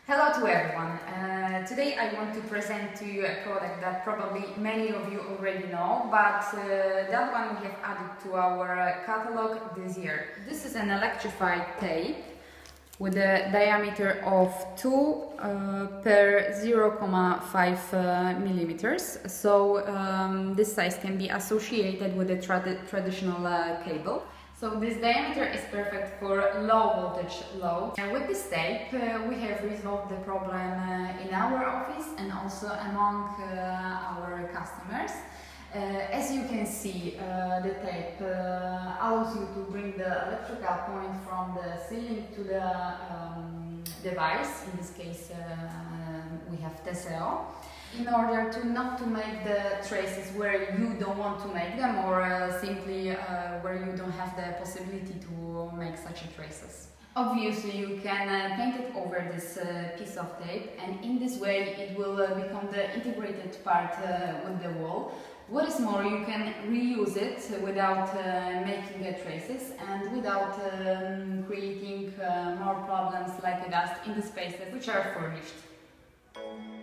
Hello to everyone. Today I want to present to you a product that probably many of you already know, but that one we have added to our catalog this year. This is an electrified tape with a diameter of 2 per 0.5 millimeters. So this size can be associated with a traditional cable. So this diameter is perfect for low voltage load. And with this tape we have resolved the problem in our office and also among our customers. As you can see, the tape allows you to bring the electrical point from the ceiling to the device. In this case we have TCO. In order to not to make the traces where you don't want to make them, or simply where you don't have the possibility to make such traces. Obviously you can paint it over this piece of tape, and in this way it will become the integrated part with the wall. What is more, you can reuse it without making traces and without creating more problems like dust in the spaces which are furnished.